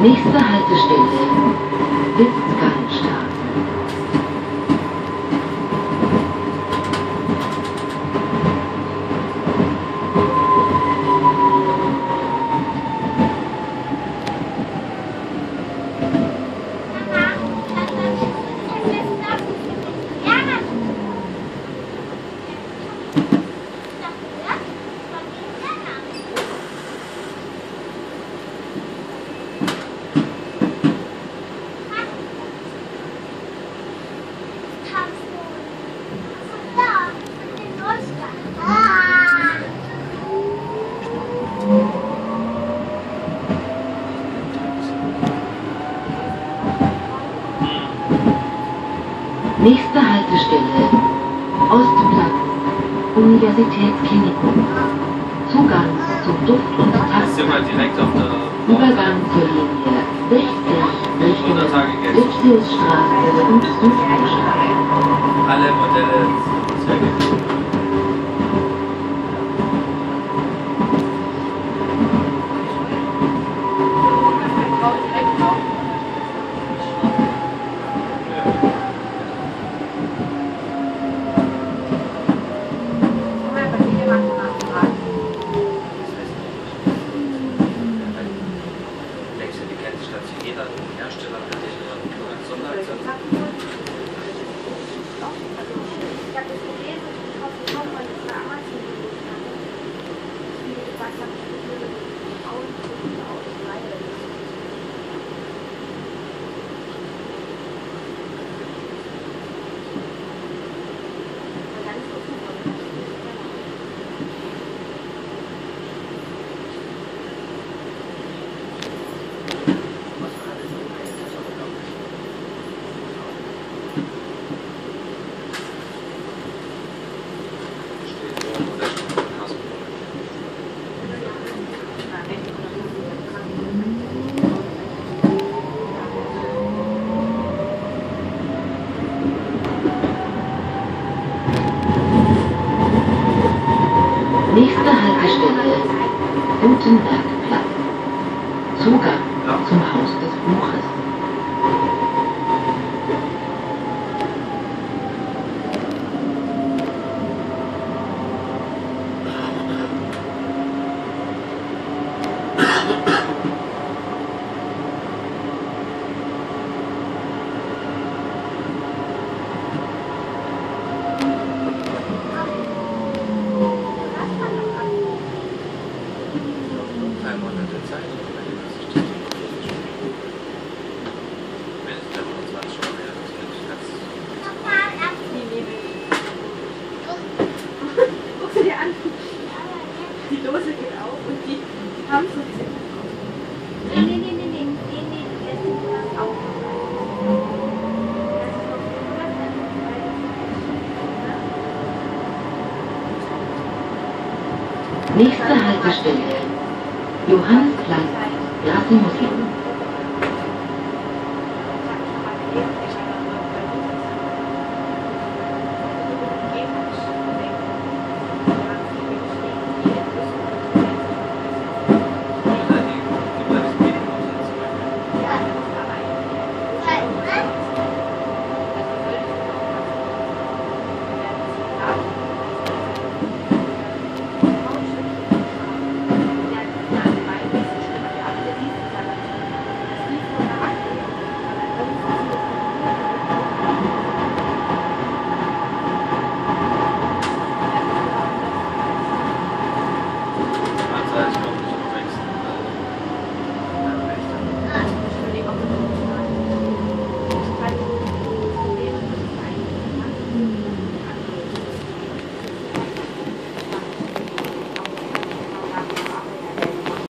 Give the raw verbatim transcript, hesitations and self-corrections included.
Nächste Haltestelle, Wittgenstein. Nächste Haltestelle, Ostplatz, Universitätsklinikum. Zugang zum Duft- und Taktplatz. Übergang zur Linie sechzig Richtung Lipsiusstraße und Südstraße. Alle Modelle sehr gut. Nächste Haltestelle, Gutenbergplatz. Zugang zum Haus des Buches. Die Dose geht auf und die haben so ziemlich auf. Nee, nee, nee, nee, nee, nee, nee, das ist das auch. Nächste Haltestelle, Johannesplatz, Grassi Muslim.